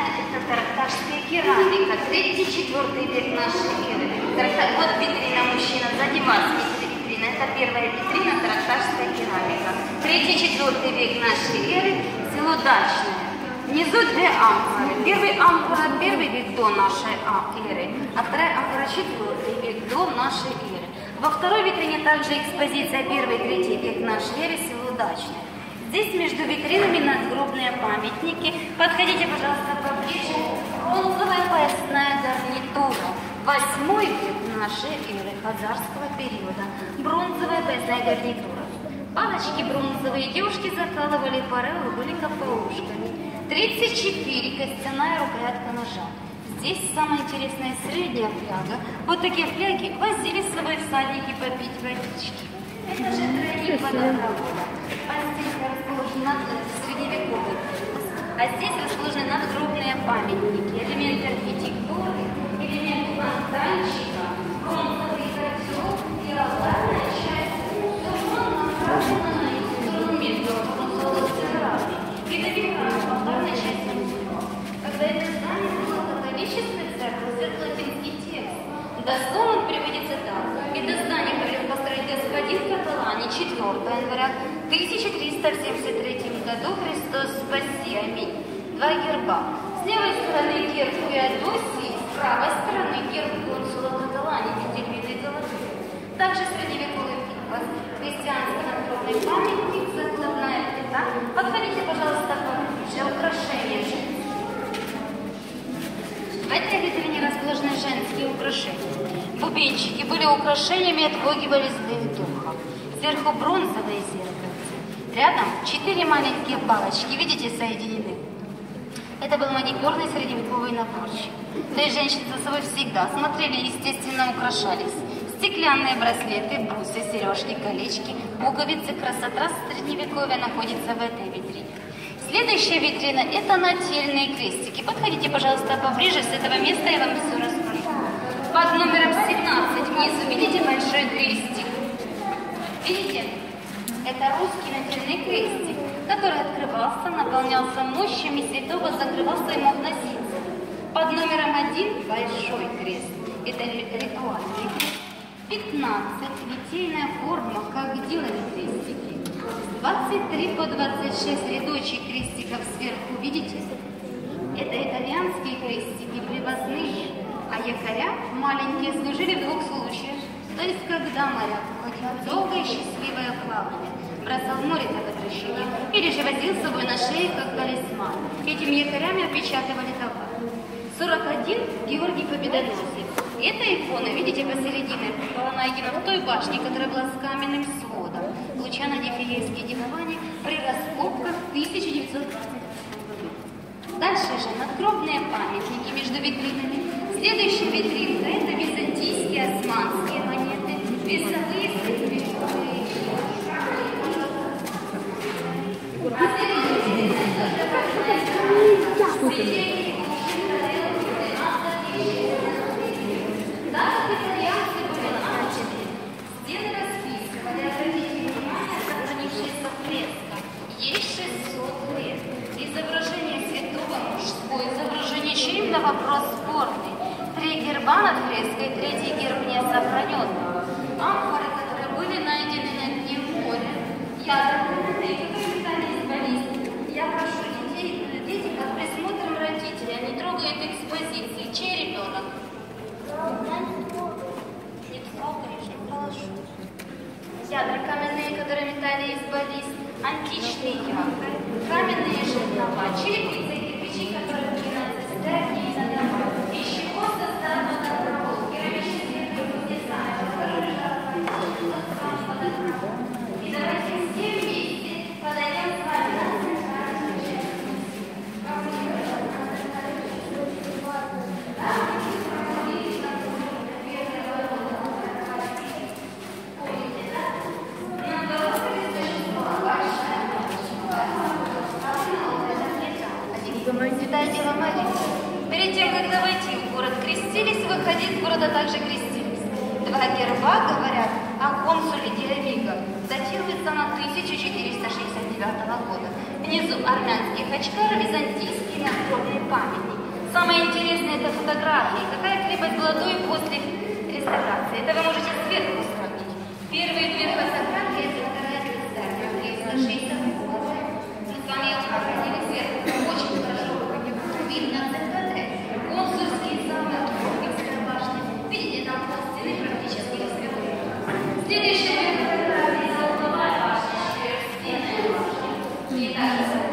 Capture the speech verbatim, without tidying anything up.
это таракташская керамика, третий-четвёртый век нашей эры. Таракта... Вот витрина, мужчина, сзади вас витрина. Это первая витрина, таракташская керамика. третий-четвёртый век нашей эры, село Дачное. Внизу две амфоры. Первый амфора первый век до нашей эры, а вторая амфора четвертый век до нашей эры. Во второй витрине также экспозиция первый третий век нашей эры, село Дачное. Здесь между витринами надгробные памятники. Подходите, пожалуйста, поближе. Бронзовая поясная гарнитура. Восьмой век нашей эры, хазарского периода. Бронзовая поясная гарнитура. Палочки бронзовые девушки закалывали пареллы, были капоушками. тридцать четыре костяная рукоятка ножа. Здесь самое интересное средняя фляга. Вот такие фляги возили с собой всадники попить водички. Это же тройник водопровода. Постелька расположена средневековой. А здесь расположены надгробные памятники, элементы архитектуры, элементы фонтанчика, бронзовый котел и алтарная часть. Все направлено на инструментов бронзового церами. И добиваем алтарной части музыка. Когда это здание было католической церкви, светло-латинский текст. Дословно переводится так. Это здание хотел построить господин Каталани четвёртого января тысяча триста семьдесят третьего году. Христос спаси, аминь. Два герба. С левой стороны герб Феодосии, с правой стороны герб консула Каталани, пятилитый золотой. Также средневековый пиквас, христианский надгробный памятник, закладная плита. Подходите, пожалуйста, поближе. Украшения женские. В этой витрине расположены женские украшения. Бубенчики были украшениями, отпугивали злых духов. Сверху бронзовые зеркальца. Рядом четыре маленькие палочки, видите, соединены. Это был маникюрный средневековый наборчик. То есть женщины за собой всегда смотрели, естественно, украшались. Стеклянные браслеты, бусы, сережки, колечки, пуговицы, красота средневековья находится в этой витрине. Следующая витрина – это нательные крестики. Подходите, пожалуйста, поближе, с этого места я вам все расскажу. Под номером семнадцать внизу видите большой крестик? Видите? Это русский нательный крестик, который открывался, наполнялся мощами святого, закрывался и мог носиться. Под номером один большой крест. Это ритуальный крест. пятнадцать витейная форма, как делали крестики. двадцать три по двадцать шесть рядочек крестиков сверху, видите? Это итальянские крестики, привозные, а якоря маленькие служили в двух случаях. То есть, когда моряк уходил в долгое и счастливое плавание, бросал в море для возвращения, или же возил с собой на шее, как талисман. Этими якорями опечатывали товар. сорок один Георгий Победоносец. Эта икона, видите, посередине была найдена в той башне, которая была с каменным сводом. Лучано-Дифиевские дивования при раскопках в тысяча девятьсот двадцать восьмом году. Дальше же надгробные памятники между витринами. Следующая витринка – это византийские, османские монеты, весовые, средневековые. А следующая витрина – даже итальянцы были начали. Стены расписывали, обратите внимание, сохранившиеся фреска. Есть шестьсот лет. Изображение святого мужское, изображение чьим-то вопрос спорный. Три герба над фреской, третий герб не сохранен. Амфоры, которые были найдены на дне моря, ядра, которые питались баллисты. Я прошу детей, дети под присмотром родителей, они трогают экспозиции. Чей ребенок? Ядра каменные, которые метали из баллист, античные ядра, каменные жернова, черепицы и кирпичи, которые упираются в степни и на дома. Из чего состоят водопровод, керамические дизайны, которые лежат в водопровод. И давайте все вместе подойдем с вами на центральную часть. Святая Дева Мария. Перед тем, как войти в город, крестились, выходить из города также крестились. Два герба говорят о консуле Диавига, датируется на тысяча четыреста шестьдесят девятого года. Внизу армянские хачкары, византийские надгробные памятники. фотографии, какая крепость была до и после реставрации. Это вы можете сверху сравнить. Первые две фотографии, это вторая звезда, шестьдесят восемь. Мы с вами отразили сверху. Очень хорошо видно центр, консульские замок, Киевская башня. Видите, там пол стены практически раскрыты. Следующая фотография, угловая башня, четырехстенная башня. И также